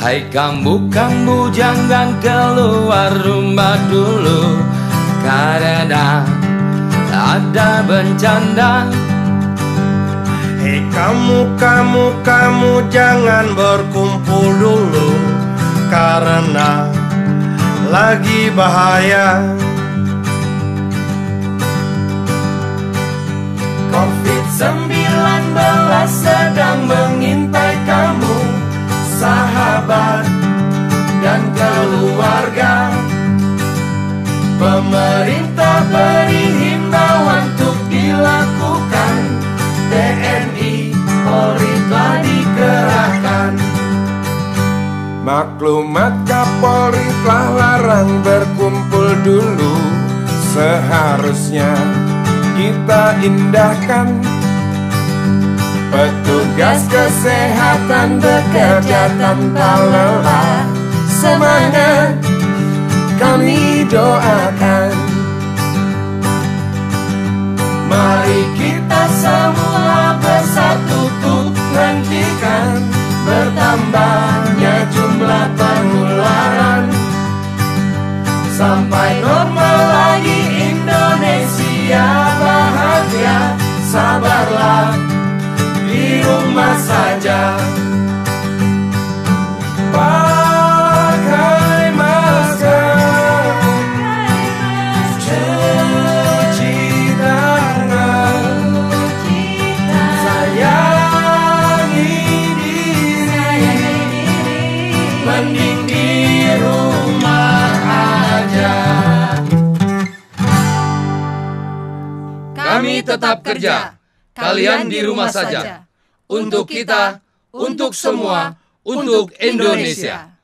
Hai kamu jangan keluar rumah dulu, karena ada bencana. Hei kamu jangan berkumpul dulu, karena lagi bahaya. COVID-19 sedang mengintai kamu, sahabat dan keluarga. Pemerintah beri himbauan untuk dilakukan, TNI Polri telah dikerahkan. Maklumat Kapolri telah larang berkumpul dulu, seharusnya kita indahkan. Petugas kesehatan bekerja tanpa lelah, semangat kami doakan. Mari kita semua bersatu untuk hentikan bertambahnya jumlah penularan. Sampai normal lagi Indonesia bahagia, sabarlah di rumah saja. Pakai masker, cuci tangan, sayangi diri, mending di rumah aja. Kami tetap kerja, kalian di rumah saja. Untuk kita, untuk semua, untuk Indonesia.